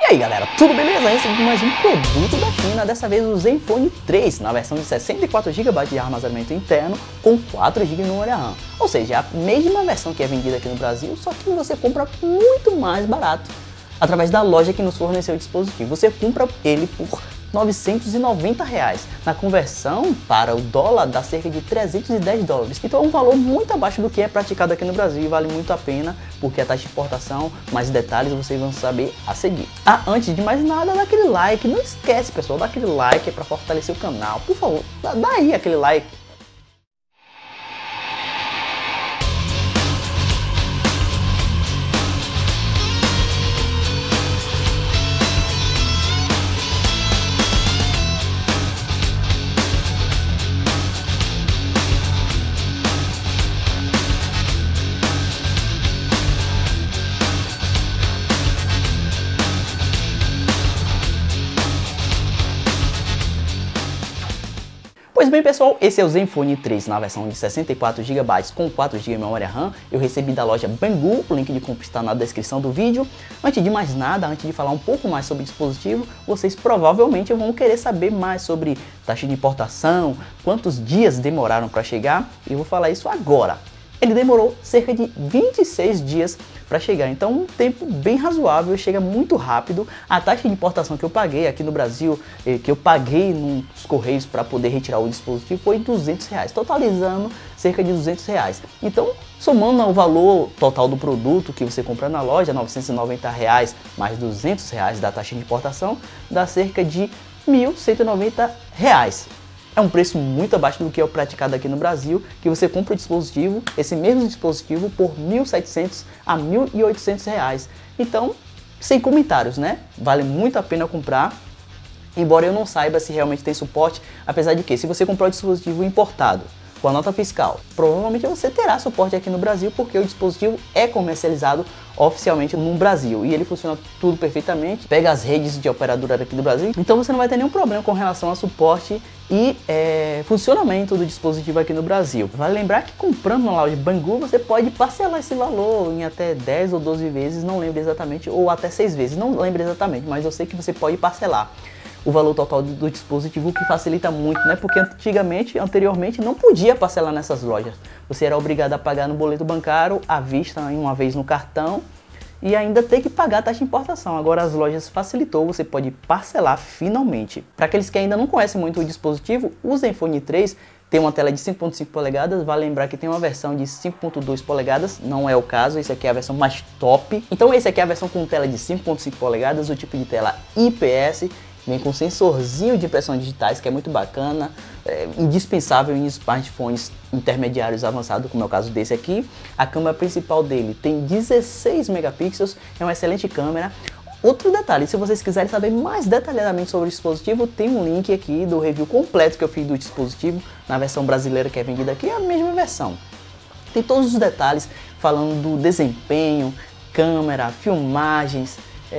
E aí galera, tudo beleza? Recebi mais um produto da China, dessa vez o Zenfone 3, na versão de 64 GB de armazenamento interno com 4 GB de memória RAM. Ou seja, é a mesma versão que é vendida aqui no Brasil, só que você compra muito mais barato através da loja que nos forneceu o dispositivo. Você compra ele por R$990. Na conversão para o dólar dá cerca de $310. Então é um valor muito abaixo do que é praticado aqui no Brasil e vale muito a pena, porque a taxa de importação, mais detalhes vocês vão saber a seguir. Antes de mais nada, dá aquele like, não esquece pessoal, dá aquele like para fortalecer o canal, por favor, dá aí aquele like. Pois bem pessoal, esse é o Zenfone 3 na versão de 64 GB com 4 GB de memória RAM. Eu recebi da loja Banggood, o link de compra está na descrição do vídeo. Antes de mais nada, antes de falar um pouco mais sobre o dispositivo, vocês provavelmente vão querer saber mais sobre taxa de importação, quantos dias demoraram para chegar, e eu vou falar isso agora. Ele demorou cerca de 26 dias para chegar, então um tempo bem razoável, chega muito rápido. A taxa de importação que eu paguei aqui no Brasil, que eu paguei nos Correios para poder retirar o dispositivo, foi R$200, totalizando cerca de R$200. Então, somando o valor total do produto que você compra na loja, R$990 mais R$200 da taxa de importação, dá cerca de R$1.190. É um preço muito abaixo do que é o praticado aqui no Brasil, que você compra o dispositivo, esse mesmo dispositivo, por R$1.700 a R$1.800. Então, sem comentários, né? Vale muito a pena comprar, embora eu não saiba se realmente tem suporte, apesar de que, se você comprar o dispositivo importado, com a nota fiscal, provavelmente você terá suporte aqui no Brasil, porque o dispositivo é comercializado oficialmente no Brasil e ele funciona tudo perfeitamente, pega as redes de operadora aqui do Brasil, então você não vai ter nenhum problema com relação a suporte e funcionamento do dispositivo aqui no Brasil. Vale lembrar que comprando na loja Banggood você pode parcelar esse valor em até 10 ou 12 vezes, não lembro exatamente, ou até 6 vezes, não lembro exatamente, mas eu sei que você pode parcelar o valor total do dispositivo, que facilita muito, né? Porque anteriormente não podia parcelar nessas lojas. Você era obrigado a pagar no boleto bancário, à vista, uma vez no cartão, e ainda ter que pagar a taxa de importação. Agora as lojas facilitou, você pode parcelar finalmente. Para aqueles que ainda não conhecem muito o dispositivo, o Zenfone 3 tem uma tela de 5.5 polegadas, vale lembrar que tem uma versão de 5.2 polegadas, não é o caso, esse aqui é a versão mais top. Então esse aqui é a versão com tela de 5.5 polegadas, o tipo de tela IPS, vem com sensorzinho de impressão digitais, que é muito bacana, indispensável em smartphones intermediários avançados, como é o caso desse aqui. A câmera principal dele tem 16 megapixels, é uma excelente câmera. Outro detalhe, se vocês quiserem saber mais detalhadamente sobre o dispositivo, tem um link aqui do review completo que eu fiz do dispositivo, na versão brasileira que é vendida aqui, é a mesma versão. Tem todos os detalhes falando do desempenho, câmera, filmagens,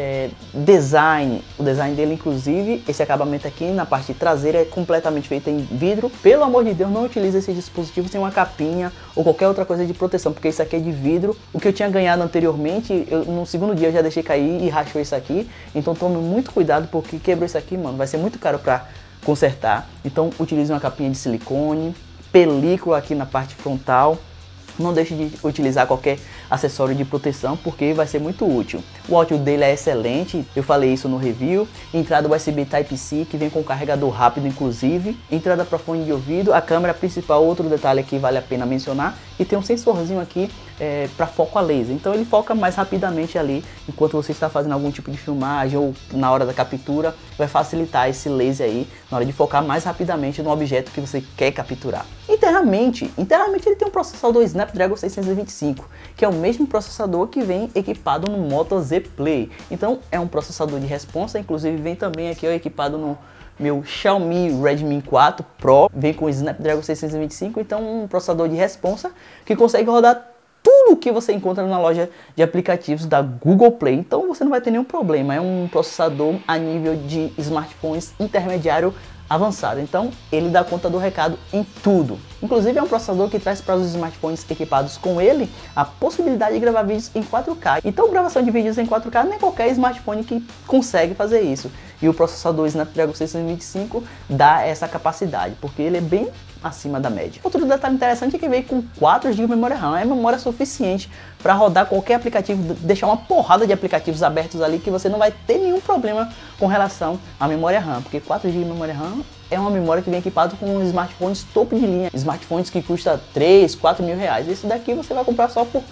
design. O design dele, inclusive, esse acabamento aqui na parte traseira é completamente feito em vidro. Pelo amor de Deus, não utilize esse dispositivo sem uma capinha ou qualquer outra coisa de proteção, porque isso aqui é de vidro. O que eu tinha ganhado anteriormente, no segundo dia eu já deixei cair e rachou isso aqui. Então tome muito cuidado, porque quebrou isso aqui, mano, vai ser muito caro para consertar. Então utilize uma capinha de silicone, película aqui na parte frontal. Não deixe de utilizar qualquer acessório de proteção, porque vai ser muito útil. O áudio dele é excelente, eu falei isso no review. Entrada USB Type-C, que vem com carregador rápido inclusive. Entrada para fone de ouvido. A câmera principal, outro detalhe aqui vale a pena mencionar, e tem um sensorzinho aqui para foco a laser. Então ele foca mais rapidamente ali, enquanto você está fazendo algum tipo de filmagem ou na hora da captura. Vai facilitar esse laser aí, na hora de focar mais rapidamente no objeto que você quer capturar. Internamente ele tem um processador Snapdragon 625, que é o mesmo processador que vem equipado no Moto Z Play. Então é um processador de responsa, inclusive vem também aqui equipado no meu Xiaomi Redmi 4 Pro, vem com o Snapdragon 625, então um processador de responsa que consegue rodar tudo o que você encontra na loja de aplicativos da Google Play. Então você não vai ter nenhum problema, é um processador a nível de smartphones intermediário avançado, então ele dá conta do recado em tudo. Inclusive é um processador que traz para os smartphones equipados com ele a possibilidade de gravar vídeos em 4K. Então gravação de vídeos em 4K não é qualquer smartphone que consegue fazer isso. E o processador Snapdragon 625 dá essa capacidade, porque ele é bem acima da média. Outro detalhe interessante é que veio com 4 GB de memória RAM, é memória suficiente para rodar qualquer aplicativo, deixar uma porrada de aplicativos abertos ali que você não vai ter nenhum problema com relação à memória RAM, porque 4 GB de memória RAM é uma memória que vem equipado com smartphones topo de linha, smartphones que custa 3, 4 mil reais. Esse daqui você vai comprar só por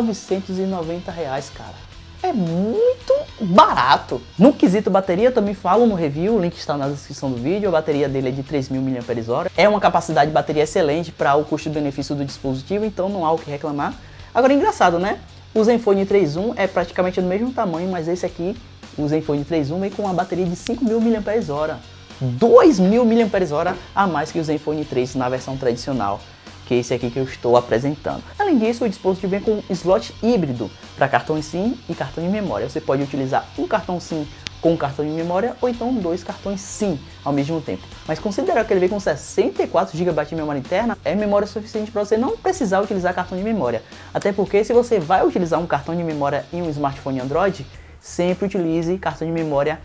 990 reais, cara. É muito barato. No quesito bateria, eu também falo no review, o link está na descrição do vídeo. A bateria dele é de 3.000 mAh. É uma capacidade de bateria excelente para o custo-benefício do dispositivo, então não há o que reclamar. Agora, engraçado, né? O Zenfone 3.1 é praticamente do mesmo tamanho, mas esse aqui, o Zenfone 3.1, vem com uma bateria de 5.000 mAh. 2.000 mAh a mais que o Zenfone 3 na versão tradicional, que é esse aqui que eu estou apresentando. Além disso, o dispositivo vem com um slot híbrido para cartão SIM e cartão de memória. Você pode utilizar um cartão SIM com um cartão de memória ou então 2 cartões SIM ao mesmo tempo. Mas considerar que ele vem com 64 GB de memória interna, é memória suficiente para você não precisar utilizar cartão de memória. Até porque se você vai utilizar um cartão de memória em um smartphone Android, sempre utilize cartão de memória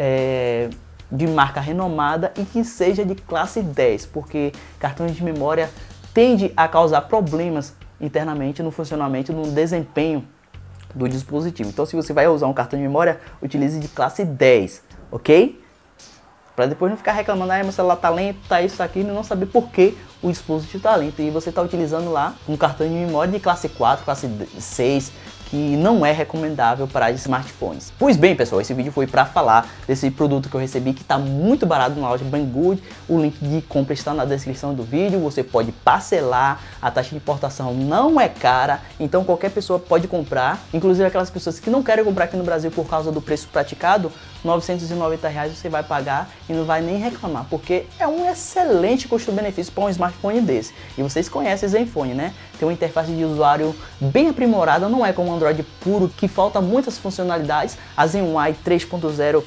de marca renomada e que seja de classe 10, porque cartões de memória tende a causar problemas internamente no funcionamento, no desempenho do dispositivo. Então, se você vai usar um cartão de memória, utilize de classe 10, ok? Para depois não ficar reclamando, meu celular tá lento, tá isso, aqui, e não saber por que o dispositivo tá lento. E você tá utilizando lá um cartão de memória de classe 4, classe 6, que não é recomendável para smartphones. Pois bem, pessoal, esse vídeo foi para falar desse produto que eu recebi, que está muito barato na loja Banggood. O link de compra está na descrição do vídeo. Você pode parcelar, a taxa de importação não é cara, então qualquer pessoa pode comprar. Inclusive aquelas pessoas que não querem comprar aqui no Brasil por causa do preço praticado, R$ 990 você vai pagar e não vai nem reclamar, porque é um excelente custo-benefício para um smartphone desse. E vocês conhecem o Zenfone, né? Tem uma interface de usuário bem aprimorada, não é como um Android puro, que falta muitas funcionalidades. A Zenfone 3.0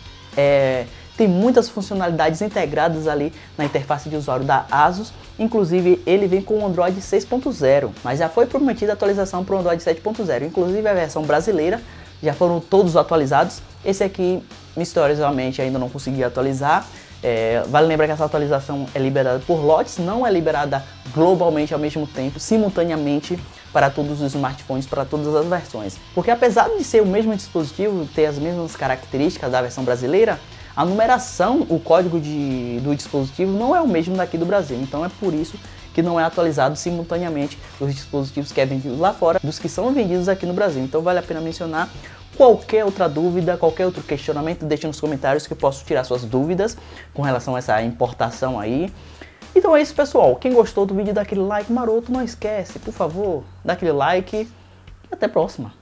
tem muitas funcionalidades integradas ali na interface de usuário da ASUS. Inclusive ele vem com o Android 6.0, mas já foi prometida a atualização para o Android 7.0. Inclusive a versão brasileira já foram todos atualizados. Esse aqui, misteriosamente, ainda não consegui atualizar. Vale lembrar que essa atualização é liberada por lotes, não é liberada globalmente ao mesmo tempo, simultaneamente para todos os smartphones, para todas as versões. Porque apesar de ser o mesmo dispositivo, ter as mesmas características da versão brasileira, a numeração, o código do dispositivo não é o mesmo daqui do Brasil. Então é por isso que não é atualizado simultaneamente os dispositivos que é vendido lá fora dos que são vendidos aqui no Brasil. Então vale a pena mencionar. Qualquer outra dúvida, qualquer outro questionamento, deixe nos comentários que eu posso tirar suas dúvidas com relação a essa importação aí. Então é isso, pessoal. Quem gostou do vídeo, dá aquele like maroto, não esquece, por favor, dá aquele like e até a próxima.